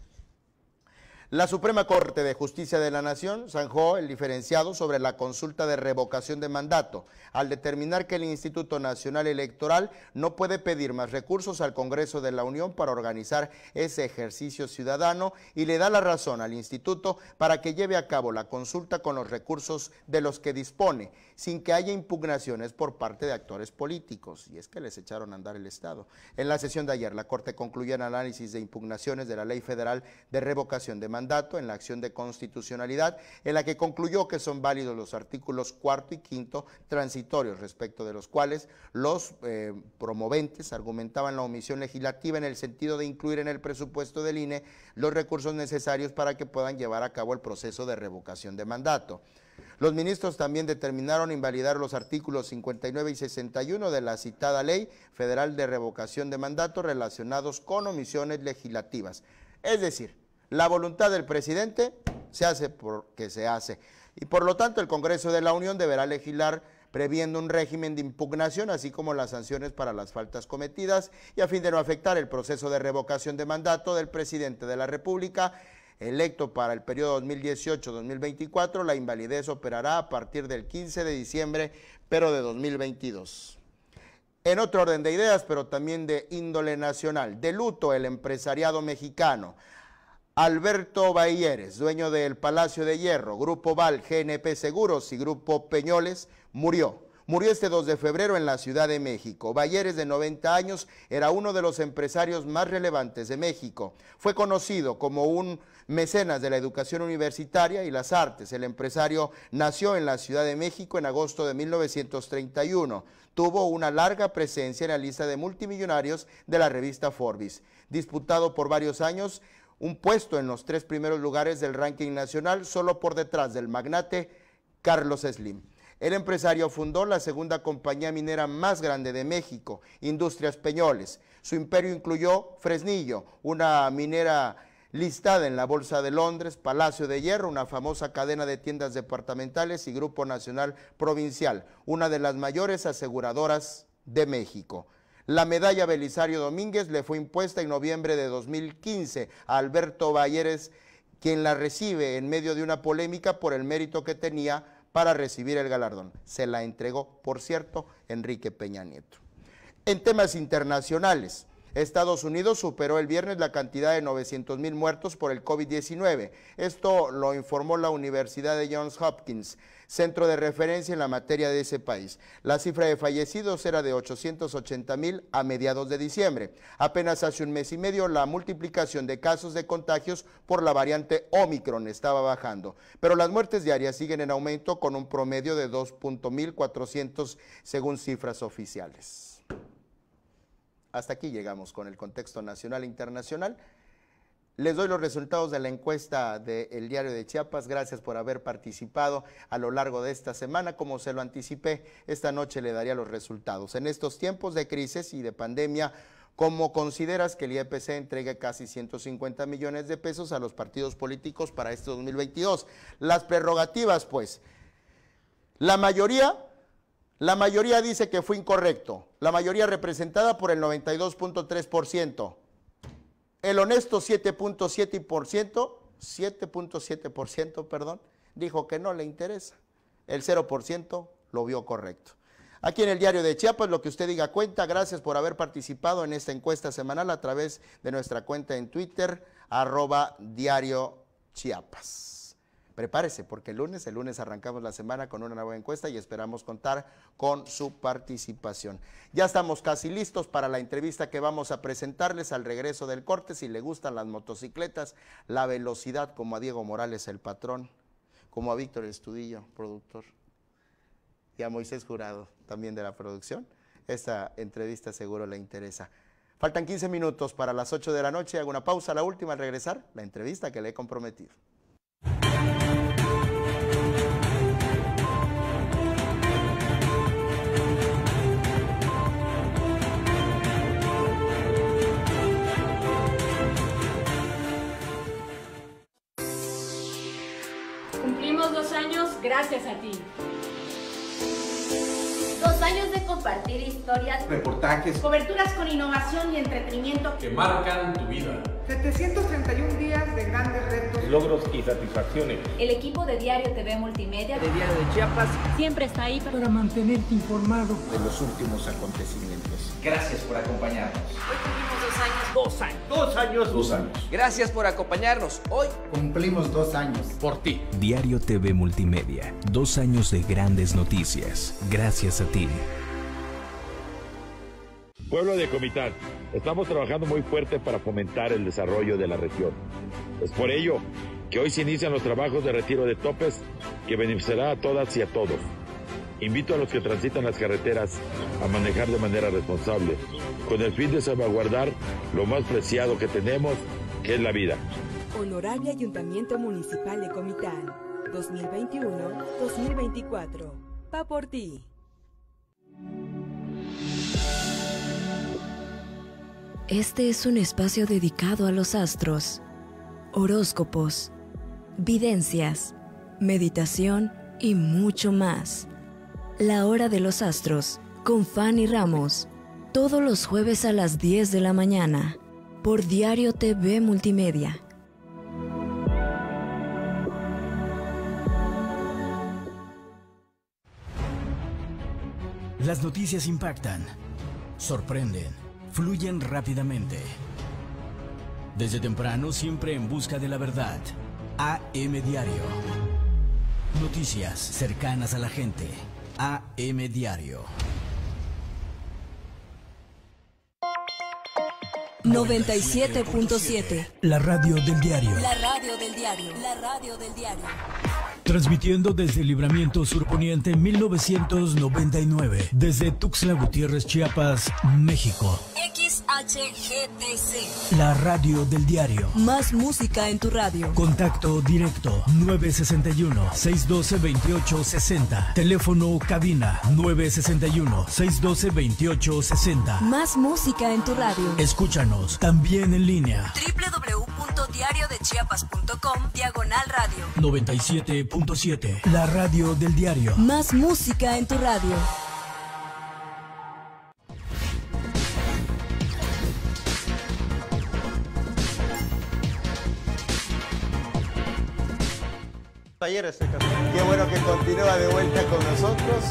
La Suprema Corte de Justicia de la Nación zanjó el diferenciado sobre la consulta de revocación de mandato, al determinar que el Instituto Nacional Electoral no puede pedir más recursos al Congreso de la Unión para organizar ese ejercicio ciudadano y le da la razón al Instituto para que lleve a cabo la consulta con los recursos de los que dispone, sin que haya impugnaciones por parte de actores políticos, y es que les echaron a andar el Estado. En la sesión de ayer, la Corte concluyó el análisis de impugnaciones de la Ley Federal de Revocación de Mandato en la acción de constitucionalidad, en la que concluyó que son válidos los artículos 4 y 5 transitorios, respecto de los cuales los promoventes argumentaban la omisión legislativa en el sentido de incluir en el presupuesto del INE los recursos necesarios para que puedan llevar a cabo el proceso de revocación de mandato. Los ministros también determinaron invalidar los artículos 59 y 61 de la citada Ley Federal de Revocación de Mandato relacionados con omisiones legislativas. Es decir, la voluntad del presidente se hace porque se hace, y por lo tanto el Congreso de la Unión deberá legislar previendo un régimen de impugnación, así como las sanciones para las faltas cometidas, y a fin de no afectar el proceso de revocación de mandato del presidente de la República, electo para el periodo 2018-2024, la invalidez operará a partir del 15 de diciembre, pero de 2022. En otro orden de ideas, pero también de índole nacional, de luto el empresariado mexicano. Alberto Bayeres, dueño del Palacio de Hierro, Grupo Val, GNP Seguros y Grupo Peñoles, murió. Murió este 2 de febrero en la Ciudad de México. Bayeres, de 90 años, era uno de los empresarios más relevantes de México. Fue conocido como un mecenas de la educación universitaria y las artes. El empresario nació en la Ciudad de México en agosto de 1931. Tuvo una larga presencia en la lista de multimillonarios de la revista Forbes. Disputado por varios años un puesto en los 3 primeros lugares del ranking nacional, solo por detrás del magnate Carlos Slim. El empresario fundó la segunda compañía minera más grande de México, Industrias Peñoles. Su imperio incluyó Fresnillo, una minera listada en la Bolsa de Londres, Palacio de Hierro, una famosa cadena de tiendas departamentales, y Grupo Nacional Provincial, una de las mayores aseguradoras de México. La medalla Belisario Domínguez le fue impuesta en noviembre de 2015 a Alberto Bayeres, quien la recibe en medio de una polémica por el mérito que tenía para recibir el galardón. Se la entregó, por cierto, Enrique Peña Nieto. En temas internacionales, Estados Unidos superó el viernes la cantidad de 900,000 muertos por el COVID-19. Esto lo informó la Universidad de Johns Hopkins, centro de referencia en la materia de ese país. La cifra de fallecidos era de 880,000 a mediados de diciembre. Apenas hace un mes y medio, la multiplicación de casos de contagios por la variante Omicron estaba bajando, pero las muertes diarias siguen en aumento, con un promedio de 2.400 según cifras oficiales. Hasta aquí llegamos con el contexto nacional e internacional. Les doy los resultados de la encuesta del Diario de Chiapas. Gracias por haber participado a lo largo de esta semana. Como se lo anticipé, esta noche le daría los resultados. En estos tiempos de crisis y de pandemia, ¿cómo consideras que el IEPC entregue casi 150 millones de pesos a los partidos políticos para este 2022? Las prerrogativas, pues, la mayoría dice que fue incorrecto, la mayoría representada por el 92.3%, el honesto 7.7%, dijo que no le interesa, el 0% lo vio correcto. Aquí en el Diario de Chiapas, lo que usted diga cuenta. Gracias por haber participado en esta encuesta semanal a través de nuestra cuenta en Twitter, @Diario Chiapas. Prepárese, porque el lunes arrancamos la semana con una nueva encuesta y esperamos contar con su participación. Ya estamos casi listos para la entrevista que vamos a presentarles al regreso del corte. Si le gustan las motocicletas, la velocidad, como a Diego Morales, el patrón, como a Víctor Estudillo, productor, y a Moisés Jurado, también de la producción, esta entrevista seguro le interesa. Faltan 15 minutos para las 8 de la noche. Hago una pausa, la última al regresar, la entrevista que le he comprometido. Cumplimos 2 años gracias a ti. 2 años de compartir historias, reportajes, coberturas con innovación y entretenimiento que marcan tu vida. 731 días de grandes retos, logros y satisfacciones. El equipo de Diario TV Multimedia De Diario de Chiapas, Siempre está ahí para mantenerte informado De los últimos acontecimientos. Gracias por acompañarnos. Hoy cumplimos 2 años. 2 años. 2 años. Gracias por acompañarnos. Hoy Cumplimos 2 años. Por ti. Diario TV Multimedia, 2 años de grandes noticias. Gracias a ti. Pueblo de Comitán, estamos trabajando muy fuerte para fomentar el desarrollo de la región. Es por ello que hoy se inician los trabajos de retiro de topes que beneficiará a todas y a todos. Invito a los que transitan las carreteras a manejar de manera responsable, con el fin de salvaguardar lo más preciado que tenemos, que es la vida. Honorable Ayuntamiento Municipal de Comitán, 2021-2024. Va por ti. Este es un espacio dedicado a los astros, horóscopos, videncias, meditación y mucho más. La Hora de los Astros, con Fanny Ramos. Todos los jueves a las 10 de la mañana, por Diario TV Multimedia. Las noticias impactan, sorprenden, fluyen rápidamente. Desde temprano, siempre en busca de la verdad. AM Diario. Noticias cercanas a la gente. AM Diario. 97.7. La radio del diario. La radio del diario. La radio del diario. Transmitiendo desde Libramiento Surponiente 1999. Desde Tuxtla Gutiérrez, Chiapas, México. XHGTC. La radio del diario. Más música en tu radio. Contacto directo 961-612-2860. Teléfono cabina 961-612-2860. Más música en tu radio. Escúchanos también en línea. www.diariodechiapas.com/radio. 97.7. La radio del diario. Más música en tu radio. Qué bueno que continúa de vuelta con nosotros.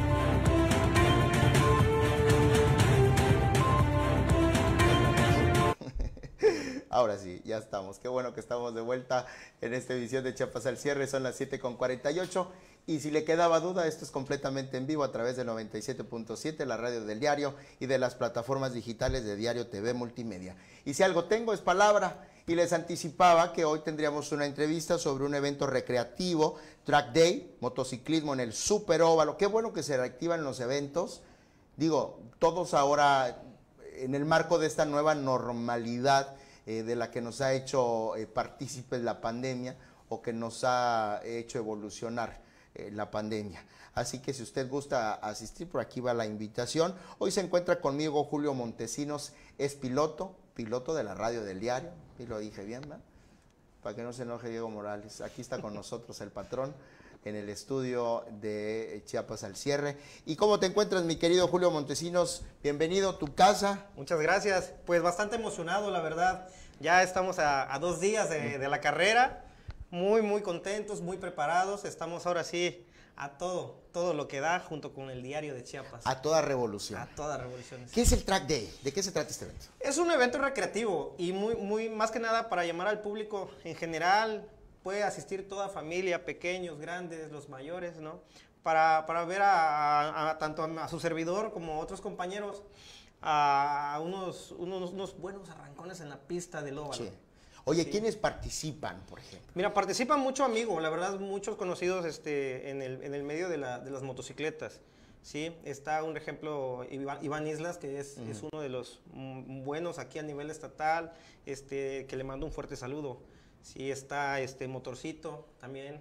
Ahora sí, ya estamos. Qué bueno que estamos de vuelta en esta edición de Chiapas al cierre. Son las 7:48. Y si le quedaba duda, esto es completamente en vivo a través del 97.7, la radio del diario y de las plataformas digitales de Diario TV Multimedia. Y si algo tengo es palabra. Y les anticipaba que hoy tendríamos una entrevista sobre un evento recreativo, Track Day, motociclismo en el Super Óvalo. Qué bueno que se reactivan los eventos. Digo, todos ahora, en el marco de esta nueva normalidad de la que nos ha hecho partícipes la pandemia o que nos ha hecho evolucionar la pandemia. Así que si usted gusta asistir, por aquí va la invitación. Hoy se encuentra conmigo Julio Montesinos, es piloto de la radio del diario. Y lo dije bien, ¿verdad? Para que no se enoje Diego Morales. Aquí está con nosotros el patrón en el estudio de Chiapas al cierre. ¿Y cómo te encuentras, mi querido Julio Montesinos? Bienvenido a tu casa. Muchas gracias. Pues bastante emocionado, la verdad. Ya estamos a 2 días de la carrera. Muy contentos, muy preparados. Estamos ahora sí a todo lo que da junto con el diario de Chiapas. A toda revolución. A toda revolución. ¿Qué es el Track Day? ¿De qué se trata este evento? Es un evento recreativo y muy más que nada para llamar al público en general. Puede asistir toda familia, pequeños, grandes, los mayores, ¿no? Para ver tanto a su servidor como a otros compañeros a unos buenos arrancones en la pista del óvalo. Sí. Oye, sí. ¿Quiénes participan, por ejemplo? Mira, participan muchos amigos, la verdad, muchos conocidos en el medio de las motocicletas. Sí, está un ejemplo, Iván Islas, que es uno de los buenos aquí a nivel estatal, que le mando un fuerte saludo. Sí, está Motorcito también,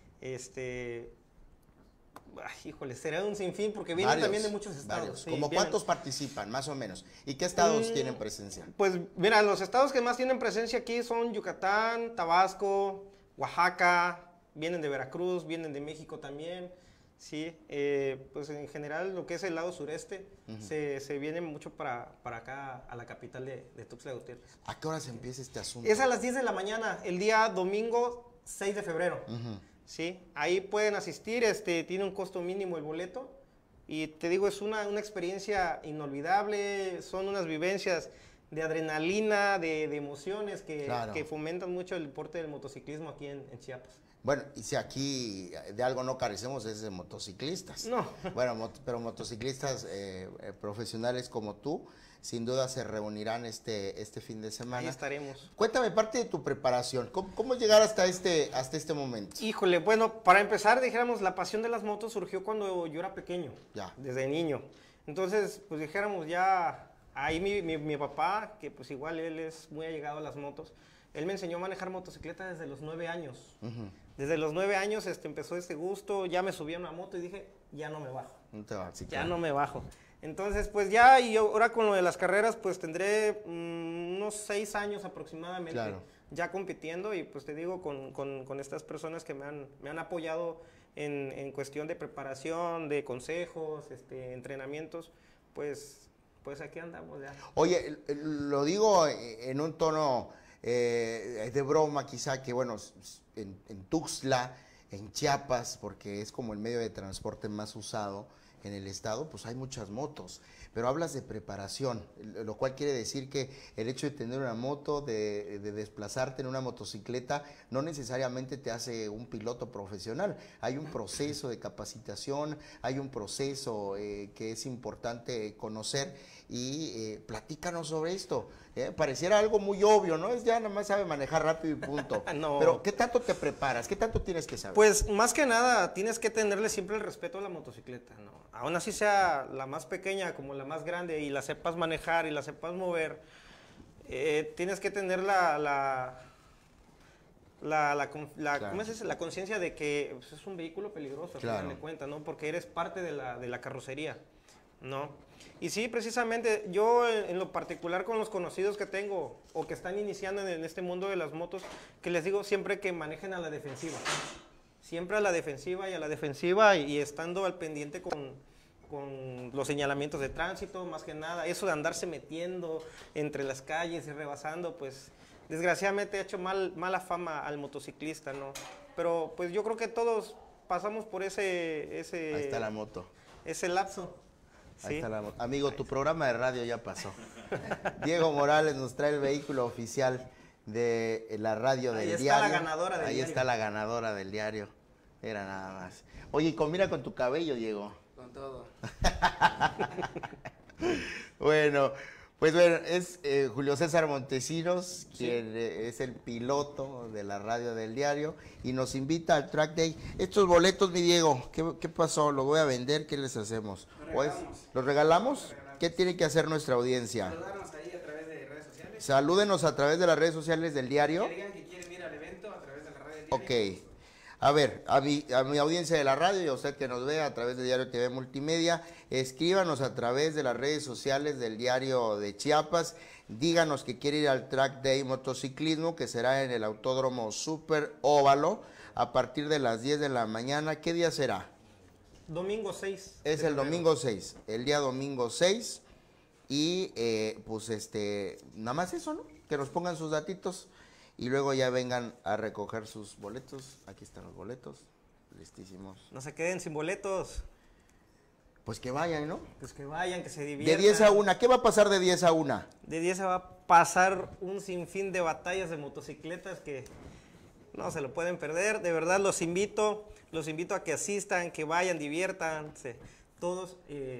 híjole, será un sinfín porque vienen también de muchos estados. Sí, ¿Cómo cuántos participan, más o menos? ¿Y qué estados tienen presencia? Pues mira, los estados que más tienen presencia aquí son Yucatán, Tabasco, Oaxaca, vienen de Veracruz, vienen de México también. Sí, pues en general lo que es el lado sureste se viene mucho para acá, a la capital de Tuxtla Gutiérrez. ¿A qué hora se empieza este asunto? Es a las 10 de la mañana, el día domingo 6 de febrero. Sí, ahí pueden asistir, tiene un costo mínimo el boleto y te digo, es una experiencia inolvidable, son unas vivencias de adrenalina, de emociones que fomentan mucho el deporte del motociclismo aquí en Chiapas. Bueno, y si aquí de algo no carecemos es de motociclistas. No. Bueno, pero motociclistas profesionales como tú, sin duda se reunirán este fin de semana. Ahí estaremos. Cuéntame parte de tu preparación. ¿Cómo llegar hasta este momento? Híjole, bueno, para empezar, dijéramos, la pasión de las motos surgió cuando yo era pequeño, desde niño. Entonces, pues dijéramos ya, ahí mi papá, que pues igual él es muy allegado a las motos, él me enseñó a manejar motocicleta desde los 9 años. Desde los 9 años empezó este gusto, ya me subí a una moto y dije, ya no me bajo. No te vas, sí, ya claro. no me bajo. Entonces, pues ya, y ahora con lo de las carreras, pues tendré unos 6 años aproximadamente ya compitiendo y pues te digo, con estas personas que me han apoyado en cuestión de preparación, de consejos, entrenamientos, pues aquí andamos ya. Oye, lo digo en un tono de broma quizá, que bueno, en Tuxtla, en Chiapas, porque es como el medio de transporte más usado en el estado, pues hay muchas motos, pero hablas de preparación, lo cual quiere decir que el hecho de tener una moto, de desplazarte en una motocicleta, no necesariamente te hace un piloto profesional. Hay un proceso de capacitación, hay un proceso que es importante conocer y platícanos sobre esto. Pareciera algo muy obvio, ¿no? Es ya nada más sabe manejar rápido y punto. No. Pero ¿qué tanto te preparas? ¿Qué tanto tienes que saber? Pues más que nada tienes que tenerle siempre el respeto a la motocicleta, ¿no? Aún así sea la más pequeña como la más grande y la sepas manejar y la sepas mover, tienes que tener la conciencia de que pues, es un vehículo peligroso, claro, al final de cuentas, ¿no? Porque eres parte de la carrocería, ¿no? Y sí, precisamente, yo en lo particular con los conocidos que tengo o que están iniciando en este mundo de las motos, que les digo siempre que manejen a la defensiva. Siempre a la defensiva y a la defensiva y estando al pendiente con los señalamientos de tránsito, más que nada. Eso de andarse metiendo entre las calles y rebasando, pues desgraciadamente ha hecho mala fama al motociclista, ¿no? Pero pues yo creo que todos pasamos por ese Ahí está la moto. Ese lapso. Ahí ¿sí? está la moto. Amigo, tu programa de radio ya pasó. Diego Morales nos trae el vehículo oficial de la radio del diario. Ahí está la ganadora del diario. Ahí está la ganadora del diario. Era nada más. Oye, combina con tu cabello, Diego. Con todo. Bueno, pues bueno, es Julio César Montesinos, quien es el piloto de la radio del diario y nos invita al Track Day. Estos boletos, mi Diego, ¿qué pasó? ¿Los voy a vender? ¿Qué les hacemos? ¿Los regalamos? ¿Qué tiene que hacer nuestra audiencia? Saludarnos ahí a través de redes sociales. Salúdenos a través de las redes sociales del diario. Que digan que quieren ir al evento a través de la radio del Ok. diario. A ver, a mi audiencia de la radio y a usted que nos ve a través de Diario TV Multimedia, escríbanos a través de las redes sociales del Diario de Chiapas, díganos que quiere ir al Track Day Motociclismo, que será en el Autódromo Super Óvalo, a partir de las 10 de la mañana. ¿Qué día será? Domingo 6. Es el domingo 6, el día domingo 6, y pues nada más eso, ¿no? Que nos pongan sus datitos. Y luego ya vengan a recoger sus boletos. Aquí están los boletos, listísimos. No se queden sin boletos. Pues que vayan, ¿no? Pues que vayan, que se diviertan. De 10 a 1, ¿qué va a pasar de 10 a 1? De 10 se va a pasar un sinfín de batallas de motocicletas que no se lo pueden perder. De verdad los invito a que asistan, que vayan, diviértanse. Todos,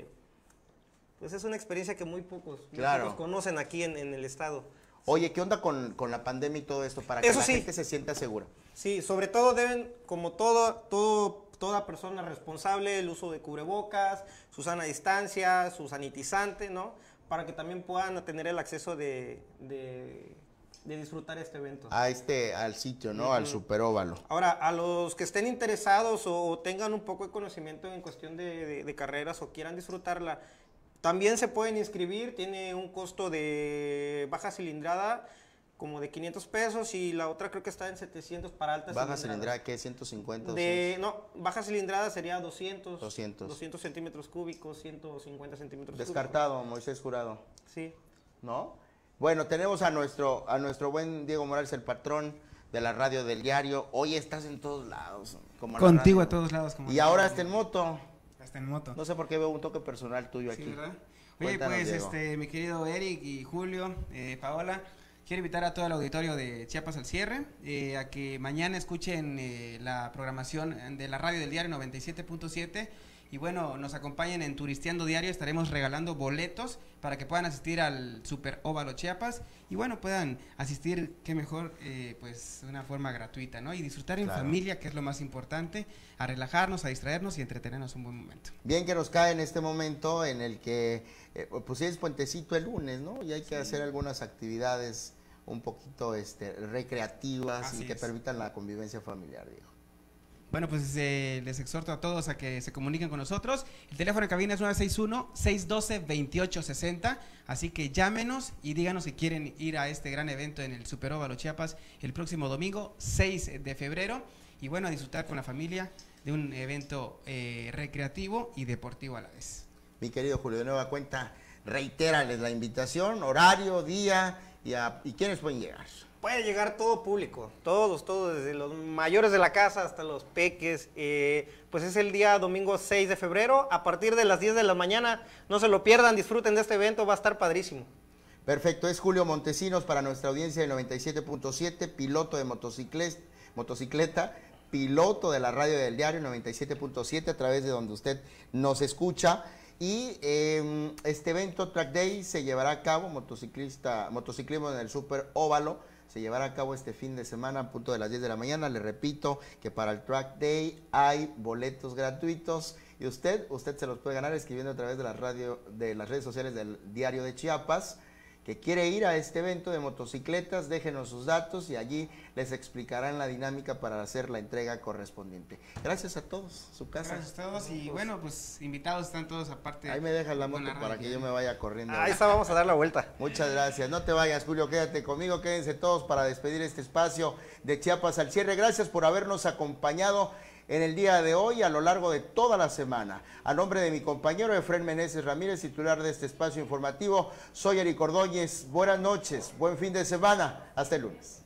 pues es una experiencia que muy pocos conocen aquí en el estado. Oye, ¿qué onda con la pandemia y todo esto para que la gente se sienta segura? Sí, sobre todo deben, como toda persona responsable, el uso de cubrebocas, su sana distancia, su sanitizante, ¿no? Para que también puedan tener el acceso de disfrutar este evento. Al sitio, ¿no? Al Super Óvalo. Ahora, a los que estén interesados o tengan un poco de conocimiento en cuestión de carreras o quieran disfrutarla, también se pueden inscribir, tiene un costo de baja cilindrada como de 500 pesos y la otra creo que está en 700 para alta cilindrada. ¿Baja cilindrada qué? ¿150? No, baja cilindrada sería 200 centímetros cúbicos, 150 centímetros Descartado, cúbicos. Moisés Jurado. Sí. ¿No? Bueno, tenemos a nuestro buen Diego Morales, el patrón de la radio del diario. Hoy estás en todos lados. Contigo a todos lados. Y ahora está en moto. Está en moto. No sé por qué veo un toque personal tuyo aquí. Sí, ¿verdad? Oye, Cuéntanos, pues, Diego. mi querido Eric y Julio, Paola, quiero invitar a todo el auditorio de Chiapas al cierre, a que mañana escuchen la programación de la radio del diario 97.7 y bueno, nos acompañen en Turisteando Diario, estaremos regalando boletos para que puedan asistir al Super Óvalo Chiapas y bueno, puedan asistir, qué mejor, pues de una forma gratuita, ¿no? Y disfrutar en familia, que es lo más importante, a relajarnos, a distraernos y entretenernos un buen momento. Bien que nos cae en este momento en el que, pues es puentecito el lunes, ¿no? Y hay que hacer algunas actividades un poquito recreativas y que permitan la convivencia familiar, Diego. Bueno, pues les exhorto a todos a que se comuniquen con nosotros. El teléfono de cabina es 961-612-2860, así que llámenos y díganos si quieren ir a este gran evento en el Super Óvalo Chiapas el próximo domingo 6 de febrero y bueno, a disfrutar con la familia de un evento recreativo y deportivo a la vez. Mi querido Julio, de nueva cuenta, reitérales la invitación, horario, día y quiénes pueden llegar. Puede llegar todo público, todos, desde los mayores de la casa hasta los peques. Pues es el día domingo 6 de febrero, a partir de las 10 de la mañana. No se lo pierdan, disfruten de este evento, va a estar padrísimo. Perfecto, es Julio Montesinos para nuestra audiencia del 97.7, piloto de motocicleta, piloto de la radio del diario 97.7, a través de donde usted nos escucha. Y este evento Track Day se llevará a cabo, motociclismo en el Super Óvalo, se llevará a cabo este fin de semana a punto de las 10 de la mañana. Le repito que para el Track Day hay boletos gratuitos y usted se los puede ganar escribiendo a través de las redes sociales del Diario de Chiapas, que quiere ir a este evento de motocicletas. Déjenos sus datos y allí les explicarán la dinámica para hacer la entrega correspondiente. Gracias a todos, su casa. Gracias a todos y bueno, pues invitados están todos aparte. Ahí me dejas la moto para que yo me vaya corriendo. Ahí está, vamos a dar la vuelta. Muchas gracias, no te vayas Julio, quédate conmigo, quédense todos para despedir este espacio de Chiapas al cierre. Gracias por habernos acompañado en el día de hoy, a lo largo de toda la semana. A nombre de mi compañero Efraín Meneses Ramírez, titular de este espacio informativo, soy Eric Ordóñez. Buenas noches, buen fin de semana, hasta el lunes.